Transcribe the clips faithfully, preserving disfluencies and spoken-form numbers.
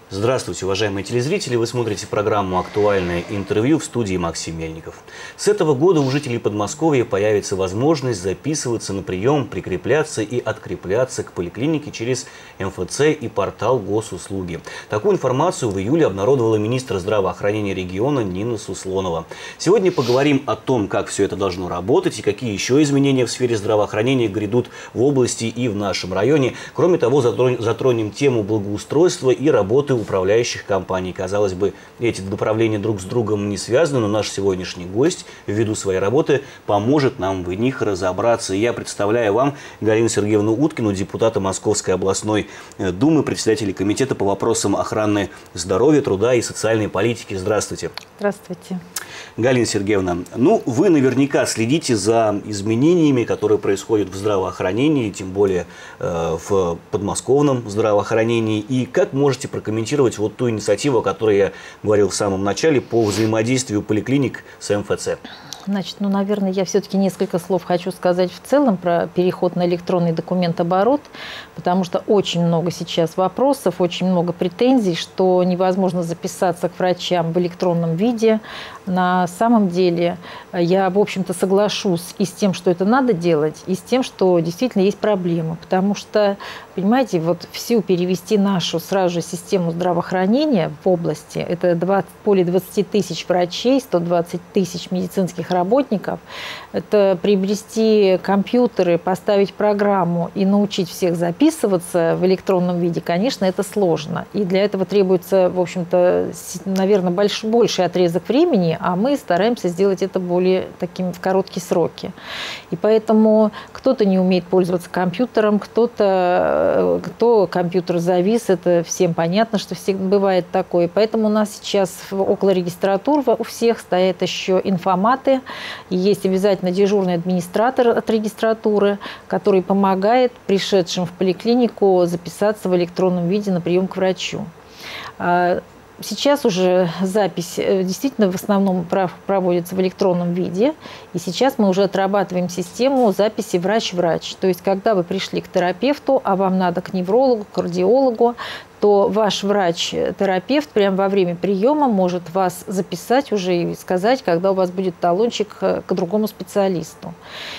Здравствуйте, уважаемые телезрители! Вы смотрите программу «Актуальное интервью», в студии Максим Мельников. С этого года у жителей Подмосковья появится возможность записываться на прием, прикрепляться и открепляться к поликлинике через эм эф цэ и портал госуслуги. Такую информацию в июле обнародовала министр здравоохранения региона Нина Суслонова. Сегодня поговорим о том, как все это должно работать и какие еще изменения в сфере здравоохранения грядут в области и в нашем районе. Кроме того, затронем тему благоустройства и работы управляющих компаний. Казалось бы, эти направления друг с другом не связаны, но наш сегодняшний гость ввиду своей работы поможет нам в них разобраться. И я представляю вам Галину Сергеевну Уткину, депутата Московской областной думы, председателя комитета по вопросам охраны здоровья, труда и социальной политики. Здравствуйте. Здравствуйте. Галина Сергеевна, ну вы наверняка следите за изменениями, которые происходят в здравоохранении, тем более э, в подмосковном здравоохранении. И как можете прокомментировать вот ту инициативу, о которой я говорил в самом начале, по взаимодействию поликлиник с эм эф цэ? Значит, ну, наверное, я все-таки несколько слов хочу сказать в целом про переход на электронный документооборот, потому что очень много сейчас вопросов, очень много претензий, что невозможно записаться к врачам в электронном виде. На самом деле я, в общем-то, соглашусь и с тем, что это надо делать, и с тем, что действительно есть проблемы, потому что, понимаете, вот всю перевести нашу сразу же систему здравоохранения в области, это двадцать, более двадцати тысяч врачей, сто двадцать тысяч медицинских работников, это приобрести компьютеры, поставить программу и научить всех записываться в электронном виде, конечно, это сложно. И для этого требуется, в общем-то, наверное, больш, больший отрезок времени, а мы стараемся сделать это более таким в короткие сроки. И поэтому кто-то не умеет пользоваться компьютером, кто-то, кто компьютер завис, это всем понятно, что всегда бывает такое. Поэтому у нас сейчас около регистратур у всех стоят еще информаты. Есть обязательно дежурный администратор от регистратуры, который помогает пришедшим в поликлинику записаться в электронном виде на прием к врачу. Сейчас уже запись действительно в основном проводится в электронном виде. И сейчас мы уже отрабатываем систему записи врач-врач. То есть, когда вы пришли к терапевту, а вам надо к неврологу, к кардиологу, то ваш врач-терапевт прямо во время приема может вас записать уже и сказать, когда у вас будет талончик к другому специалисту.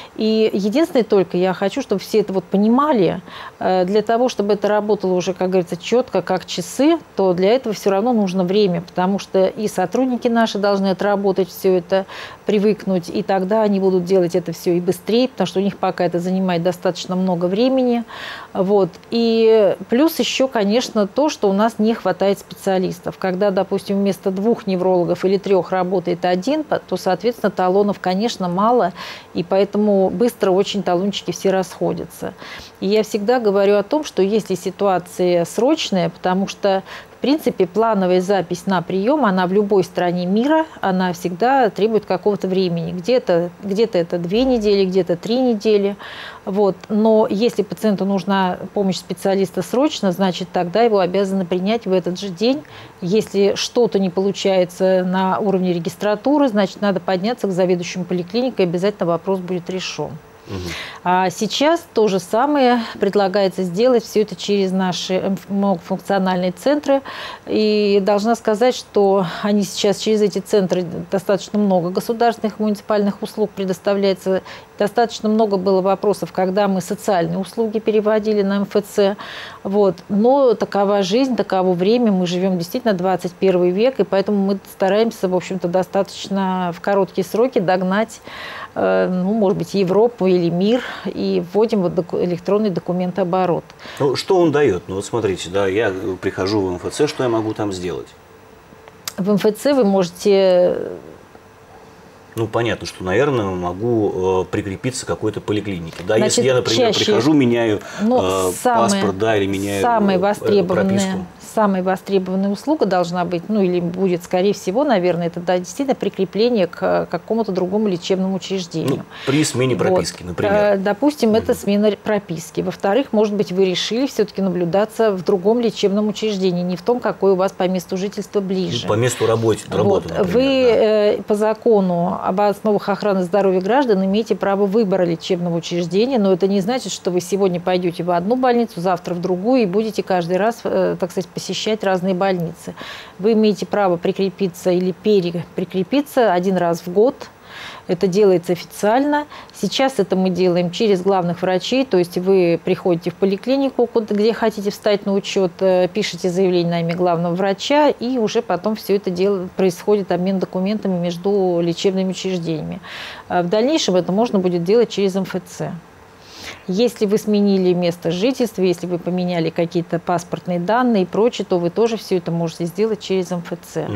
И единственное только, я хочу, чтобы все это вот понимали, для того, чтобы это работало уже, как говорится, четко, как часы, то для этого все равно нужно время, потому что и сотрудники наши должны отработать все это, привыкнуть, и тогда они будут делать это все и быстрее, потому что у них пока это занимает достаточно много времени. Вот. И плюс еще, конечно, то, что у нас не хватает специалистов. Когда, допустим, вместо двух неврологов или трех работает один, то, соответственно, талонов, конечно, мало, и поэтому быстро очень талончики все расходятся. И я всегда говорю о том, что если ситуация срочная, потому что в принципе, плановая запись на прием, она в любой стране мира, она всегда требует какого-то времени. Где-то где-то это две недели, где-то три недели. Вот. Но если пациенту нужна помощь специалиста срочно, значит, тогда его обязаны принять в этот же день. Если что-то не получается на уровне регистратуры, значит, надо подняться к заведующему поликлиникой, и обязательно вопрос будет решен. Угу. А сейчас то же самое предлагается сделать все это через наши многофункциональные центры. И должна сказать, что они сейчас через эти центры достаточно много государственных муниципальных услуг предоставляется. Достаточно много было вопросов, когда мы социальные услуги переводили на эм эф цэ. Вот. Но такова жизнь, таково время. Мы живем действительно двадцать первый век, и поэтому мы стараемся, в общем-то, достаточно в короткие сроки догнать, ну, может быть, Европу или мир, и вводим вот электронный документооборот. Ну, что он дает? Ну, вот смотрите, да, я прихожу в эм эф цэ, что я могу там сделать? В эм эф цэ вы можете... Ну, понятно, что, наверное, могу э, прикрепиться к какой-то поликлинике. Да, Значит, если я, например, чаще, прихожу, меняю ну, э, самое, паспорт, да, или меняю самая э, востребованная, прописку. Самая востребованная услуга должна быть, ну, или будет, скорее всего, наверное, это да, действительно прикрепление к какому-то другому лечебному учреждению. Ну, при смене прописки, вот. Например. Допустим, mm-hmm. это смена прописки. Во-вторых, может быть, вы решили все-таки наблюдаться в другом лечебном учреждении, не в том, какое у вас по месту жительства ближе. По месту работы, работы, вот. например. Вы да. э, по закону об основах охраны здоровья граждан имеете право выбора лечебного учреждения, но это не значит, что вы сегодня пойдете в одну больницу, завтра в другую и будете каждый раз, так сказать, посещать разные больницы. Вы имеете право прикрепиться или переприкрепиться один раз в год. Это делается официально. Сейчас это мы делаем через главных врачей, то есть вы приходите в поликлинику, где хотите встать на учет, пишете заявление на имя главного врача, и уже потом все это дело происходит обмен документами между лечебными учреждениями. В дальнейшем это можно будет делать через эм эф цэ. Если вы сменили место жительства, если вы поменяли какие-то паспортные данные и прочее, то вы тоже все это можете сделать через эм эф цэ. Угу.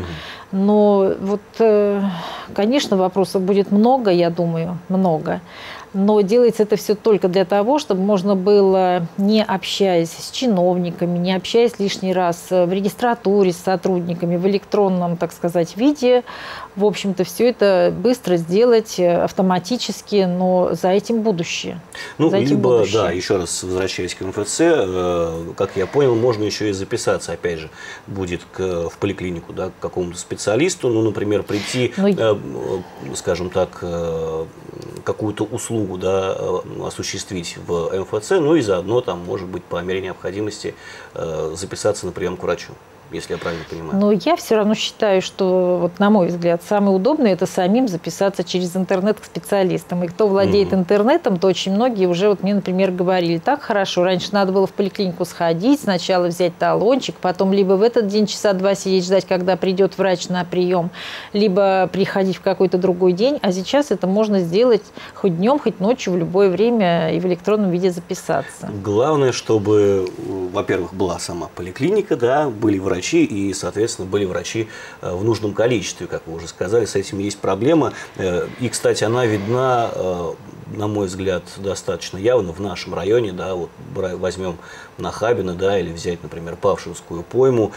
Но вот, конечно, вопросов будет много, я думаю, много. Но делается это все только для того, чтобы можно было, не общаясь с чиновниками, не общаясь лишний раз в регистратуре с сотрудниками, в электронном, так сказать, виде, в общем-то, все это быстро сделать автоматически, но за этим будущее. Ну, за этим либо, будущее. Да, еще раз возвращаясь к эм эф цэ, э, как я понял, можно еще и записаться, опять же, будет к, в поликлинику, да, к какому-то специалисту, ну, например, прийти, ну, э, скажем так, э, какую-то услугу, да, осуществить в эм эф цэ, ну и заодно там, может быть, по мере необходимости э, записаться на прием к врачу, если я правильно понимаю. Но я все равно считаю, что, вот, на мой взгляд, самое удобное – это самим записаться через интернет к специалистам. И кто владеет mm-hmm. интернетом, то очень многие уже, вот мне, например, говорили, так хорошо, раньше надо было в поликлинику сходить, сначала взять талончик, потом либо в этот день часа два сидеть, ждать, когда придет врач на прием, либо приходить в какой-то другой день. А сейчас это можно сделать хоть днем, хоть ночью, в любое время и в электронном виде записаться. Главное, чтобы, во-первых, была сама поликлиника, да, были врачи, и, соответственно, были врачи в нужном количестве, как вы уже сказали, с этим есть проблема. И, кстати, она видна, на мой взгляд, достаточно явно в нашем районе, да, вот возьмем Нахабино, да, или взять, например, Павшинскую пойму.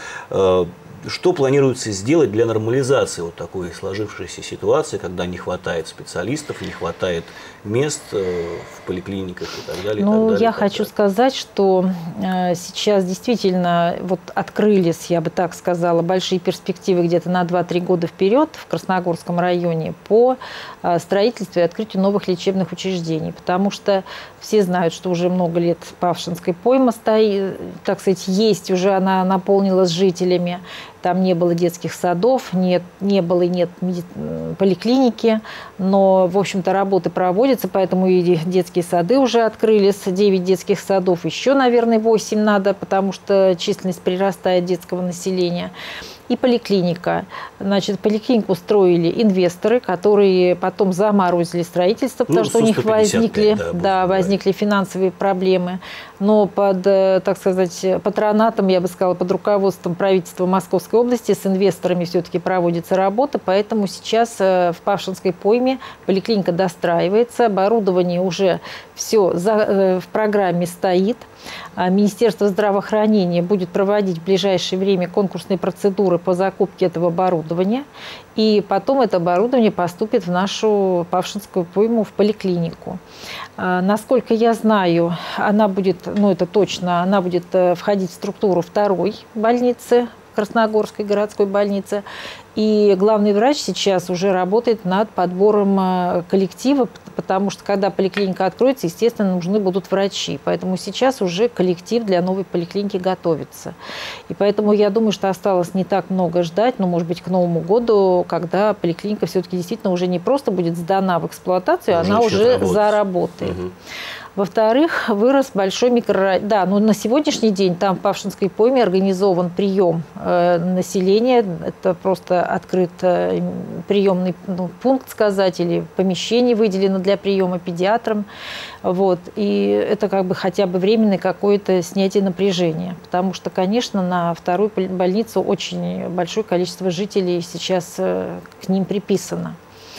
Что планируется сделать для нормализации вот такой сложившейся ситуации, когда не хватает специалистов, не хватает мест в поликлиниках и так далее? Ну, и так далее, я так хочу далее. сказать, что э, сейчас действительно вот открылись, я бы так сказала, большие перспективы где-то на два-три года вперед в Красногорском районе по э, строительству и открытию новых лечебных учреждений, потому что все знают, что уже много лет Павшинская пойма стоит, так сказать, есть, уже она наполнилась жителями. Там не было детских садов, нет, не было и нет поликлиники, но, в общем-то, работы проводятся, поэтому и детские сады уже открылись, девять детских садов, еще, наверное, восемь надо, потому что численность прирастает детского населения. И поликлиника. Значит, поликлинику строили инвесторы, которые потом заморозили строительство, потому ну, что у них возникли, да, да, возникли финансовые проблемы. Но под, так сказать, патронатом, я бы сказала, под руководством правительства Московской области с инвесторами все-таки проводится работа, поэтому сейчас в Павшинской пойме поликлиника достраивается, оборудование уже все за, в программе стоит. Министерство здравоохранения будет проводить в ближайшее время конкурсные процедуры по закупке этого оборудования. И потом это оборудование поступит в нашу Павшинскую пойму, в поликлинику. Насколько я знаю, она будет, ну это точно, она будет входить в структуру второй больницы, Красногорской городской больницы. И главный врач сейчас уже работает над подбором коллектива, потому что когда поликлиника откроется, естественно, нужны будут врачи. Поэтому сейчас уже коллектив для новой поликлиники готовится. И поэтому я думаю, что осталось не так много ждать, но, может быть, к Новому году, когда поликлиника все-таки действительно уже не просто будет сдана в эксплуатацию, она уже заработает. Угу. Во-вторых, вырос большой микрорайон. Да, но на сегодняшний день там в Павшинской пойме организован прием э, населения. Это просто открыт э, приемный ну, пункт, сказать, или помещение выделено для приема педиатрам. Вот. И это как бы хотя бы временное какое-то снятие напряжения. Потому что, конечно, на вторую больницу очень большое количество жителей сейчас э, к ним приписано.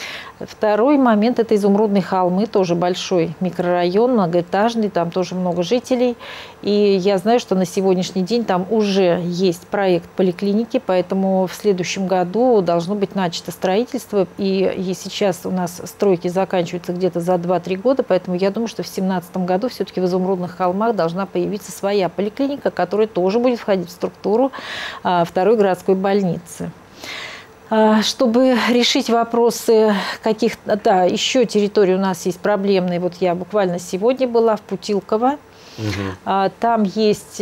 Второй момент – это Изумрудные холмы, тоже большой микрорайон, многоэтажный, там тоже много жителей. И я знаю, что на сегодняшний день там уже есть проект поликлиники, поэтому в следующем году должно быть начато строительство. И, и сейчас у нас стройки заканчиваются где-то за два-три года, поэтому я думаю, что в две тысячи семнадцатом году все-таки в Изумрудных холмах должна появиться своя поликлиника, которая тоже будет входить в структуру а, второй городской больницы. Чтобы решить вопросы каких... Да, еще территории у нас есть проблемные. Вот я буквально сегодня была в Путилково. Угу. Там есть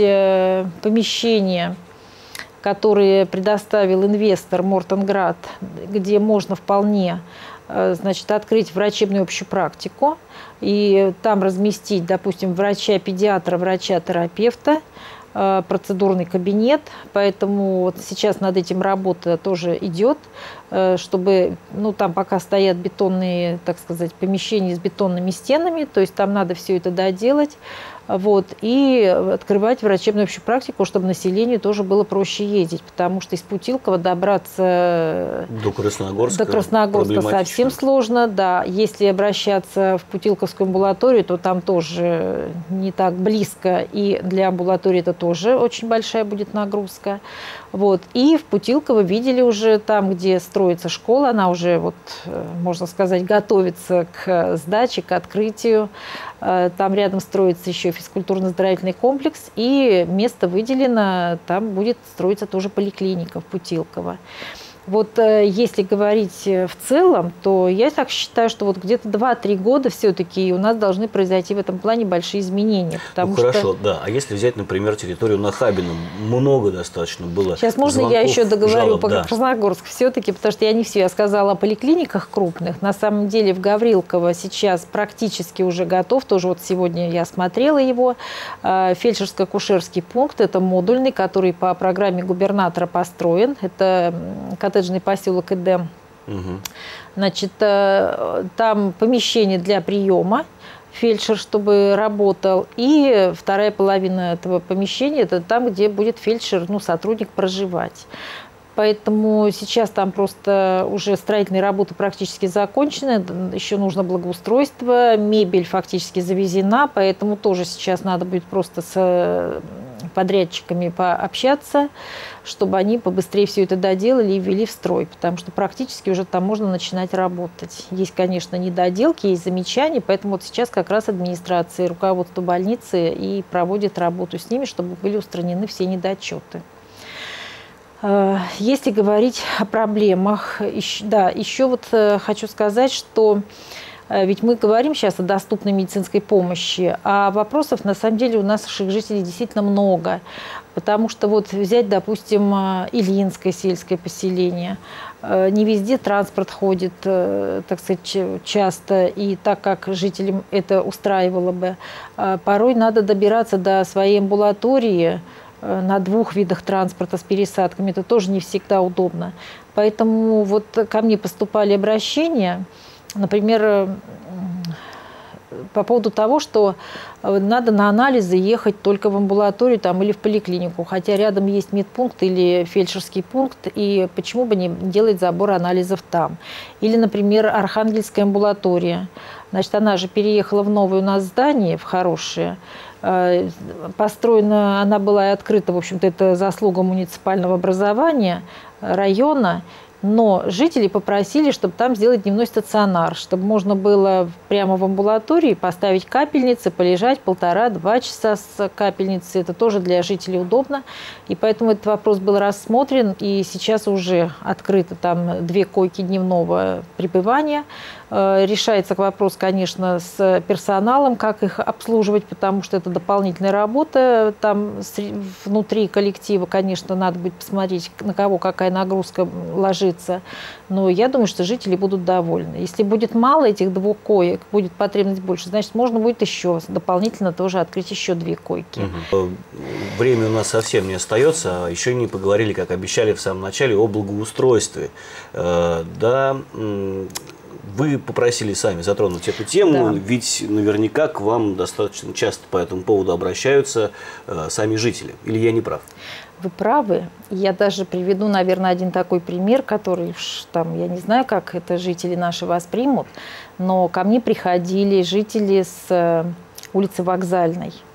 помещение, которые предоставил инвестор Мортонград, где можно вполне, значит, открыть врачебную общую практику и там разместить, допустим, врача-педиатра, врача-терапевта, процедурный кабинет. Поэтому вот сейчас над этим работа тоже идет, чтобы, ну, там пока стоят бетонные, так сказать, помещения с бетонными стенами, то есть там надо все это доделать. Вот, и открывать врачебную общую практику, чтобы населению тоже было проще ездить, потому что из Путилкова добраться до Красногорска, до Красногорска совсем сложно. Да. Если обращаться в Путилковскую амбулаторию, то там тоже не так близко, и для амбулатории это тоже очень большая будет нагрузка. Вот. И в Путилково видели уже там, где строится школа, она уже, вот, можно сказать, готовится к сдаче, к открытию. Там рядом строится еще физкультурно-оздоровительный комплекс, и место выделено, там будет строиться тоже поликлиника в Путилково. Вот если говорить в целом, то я так считаю, что вот где-то два-три года все-таки у нас должны произойти в этом плане большие изменения. Ну, хорошо, что... да. А если взять, например, территорию Нахабино, много достаточно было. Сейчас можно звонков, я еще договорю жалоб, по да. Красногорск все-таки, потому что я не все, я сказала о поликлиниках крупных. На самом деле в Гаврилково сейчас практически уже готов, тоже вот сегодня я смотрела его, фельдшерско-акушерский пункт, это модульный, который по программе губернатора построен, это коттеджный поселок Эдем. Угу. Значит, там помещение для приема, фельдшер, чтобы работал. И вторая половина этого помещения – это там, где будет фельдшер, ну, сотрудник проживать. Поэтому сейчас там просто уже строительные работы практически закончены, еще нужно благоустройство, мебель фактически завезена, поэтому тоже сейчас надо будет просто с подрядчиками пообщаться, чтобы они побыстрее все это доделали и ввели в строй, потому что практически уже там можно начинать работать. Есть, конечно, недоделки, есть замечания, поэтому вот сейчас как раз администрация и руководство больницы и проводит работу с ними, чтобы были устранены все недочеты. Если говорить о проблемах, еще, да, еще вот хочу сказать, что ведь мы говорим сейчас о доступной медицинской помощи, а вопросов на самом деле у наших жителей действительно много. Потому что вот взять, допустим, Ильинское сельское поселение, не везде транспорт ходит, так сказать, часто, и так как жителям это устраивало бы, порой надо добираться до своей амбулатории на двух видах транспорта с пересадками, это тоже не всегда удобно. Поэтому вот ко мне поступали обращения, например, по поводу того, что надо на анализы ехать только в амбулаторию там, или в поликлинику, хотя рядом есть медпункт или фельдшерский пункт, и почему бы не делать забор анализов там. Или, например, Архангельская амбулатория. Значит, она же переехала в новое у нас здание, в хорошее. Построена, она была и открыта, в общем-то, это заслуга муниципального образования района. Но жители попросили, чтобы там сделать дневной стационар, чтобы можно было прямо в амбулатории поставить капельницы, полежать полтора-два часа с капельницей. Это тоже для жителей удобно. И поэтому этот вопрос был рассмотрен, и сейчас уже открыто там две койки дневного пребывания. Решается вопрос, конечно, с персоналом, как их обслуживать, потому что это дополнительная работа. Там внутри коллектива, конечно, надо будет посмотреть, на кого какая нагрузка ложится. Но я думаю, что жители будут довольны. Если будет мало этих двух коек, будет потребность больше, значит, можно будет еще дополнительно тоже открыть еще две койки. Угу. Время у нас совсем не остается. Еще не поговорили, как обещали в самом начале, о благоустройстве. Да, вы попросили сами затронуть эту тему, да. Ведь наверняка к вам достаточно часто по этому поводу обращаются э, сами жители. Или я не прав? Вы правы. Я даже приведу, наверное, один такой пример, который, там, я не знаю, как это жители наши воспримут, но ко мне приходили жители с улицы Вокзальной.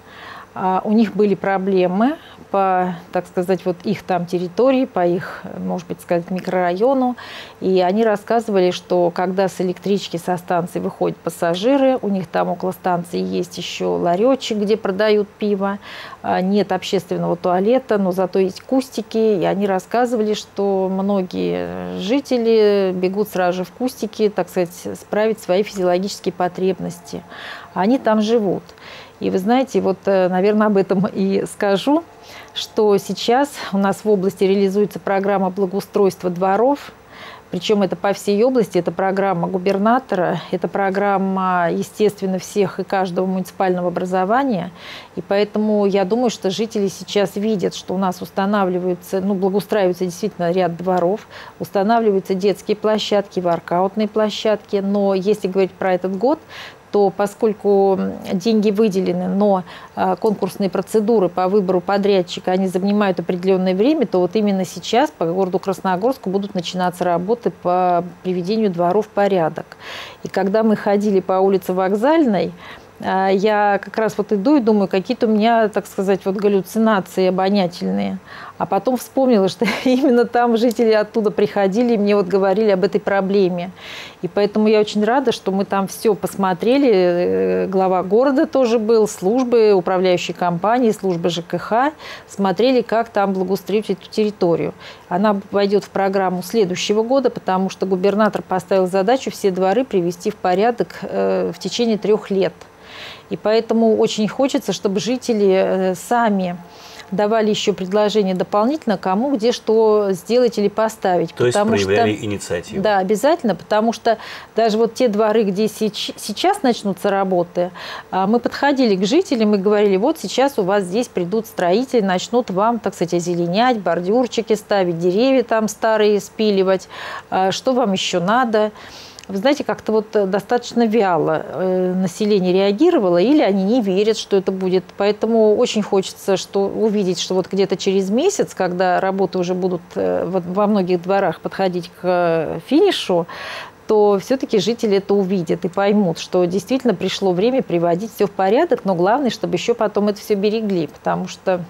У них были проблемы по, так сказать, вот их там территории, по их, может быть, сказать, микрорайону. И они рассказывали, что когда с электрички, со станции выходят пассажиры, у них там около станции есть еще ларечек, где продают пиво, нет общественного туалета, но зато есть кустики. И они рассказывали, что многие жители бегут сразу же в кустики, так сказать, справить свои физиологические потребности. Они там живут. И вы знаете, вот, наверное, об этом и скажу, что сейчас у нас в области реализуется программа благоустройства дворов. Причем это по всей области, это программа губернатора, это программа, естественно, всех и каждого муниципального образования. И поэтому я думаю, что жители сейчас видят, что у нас устанавливаются, ну, благоустраивается действительно ряд дворов, устанавливаются детские площадки, воркаутные площадки. Но если говорить про этот год, то поскольку деньги выделены, но а, конкурсные процедуры по выбору подрядчика, они занимают определенное время, то вот именно сейчас по городу Красногорску будут начинаться работы по приведению дворов в порядок. И когда мы ходили по улице Вокзальной, а, я как раз вот иду и думаю, какие-то у меня, так сказать, вот галлюцинации обонятельные. А потом вспомнила, что именно там жители оттуда приходили и мне вот говорили об этой проблеме. И поэтому я очень рада, что мы там все посмотрели. Глава города тоже был, службы, управляющие компании, службы ЖКХ. Смотрели, как там благоустроить эту территорию. Она войдет в программу следующего года, потому что губернатор поставил задачу все дворы привести в порядок в течение трех лет. И поэтому очень хочется, чтобы жители сами давали еще предложения дополнительно, кому где что сделать или поставить. То есть проявляли что, инициативу. Да, обязательно, потому что даже вот те дворы, где сейчас начнутся работы, мы подходили к жителям и говорили, вот сейчас у вас здесь придут строители, начнут вам, так сказать, озеленять, бордюрчики ставить, деревья там старые спиливать, что вам еще надо. Вы знаете, как-то вот достаточно вяло э, население реагировало, или они не верят, что это будет. Поэтому очень хочется что, увидеть, что вот где-то через месяц, когда работы уже будут э, во многих дворах подходить к финишу, то все-таки жители это увидят и поймут, что действительно пришло время приводить все в порядок, но главное, чтобы еще потом это все берегли, потому что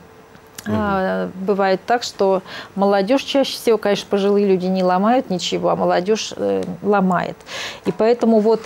Mm-hmm. бывает так, что молодежь чаще всего, конечно, пожилые люди не ломают ничего, а молодежь э, ломает. И поэтому вот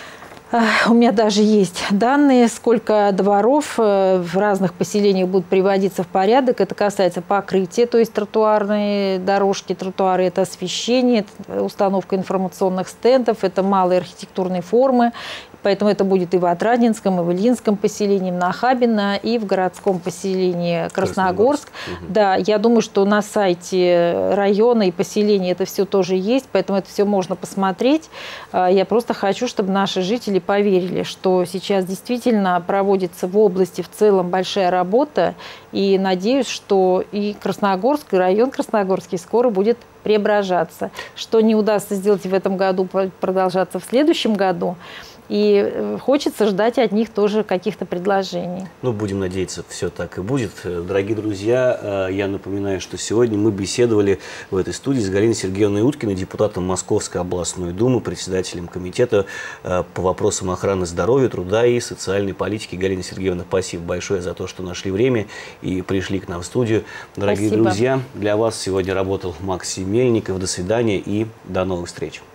э, у меня даже есть данные, сколько дворов э, в разных поселениях будут приводиться в порядок. Это касается покрытия, то есть тротуарные дорожки, тротуары, это освещение, это установка информационных стендов, это малые архитектурные формы. Поэтому это будет и в Отрадненском, и в Ильинском поселении, в Нахабино, и в городском поселении Красногорск. Красногорск. Угу. Да, я думаю, что на сайте района и поселения это все тоже есть, поэтому это все можно посмотреть. Я просто хочу, чтобы наши жители поверили, что сейчас действительно проводится в области в целом большая работа, и надеюсь, что и Красногорск, и район Красногорский скоро будет преображаться. Что не удастся сделать в этом году, продолжаться в следующем году. И хочется ждать от них тоже каких-то предложений. Ну, будем надеяться, все так и будет. Дорогие друзья, я напоминаю, что сегодня мы беседовали в этой студии с Галиной Сергеевной Уткиной, депутатом Московской областной думы, председателем комитета по вопросам охраны здоровья, труда и социальной политики. Галина Сергеевна, спасибо большое за то, что нашли время и пришли к нам в студию. Дорогие спасибо. Друзья, для вас сегодня работал Максим Мельников. До свидания и до новых встреч.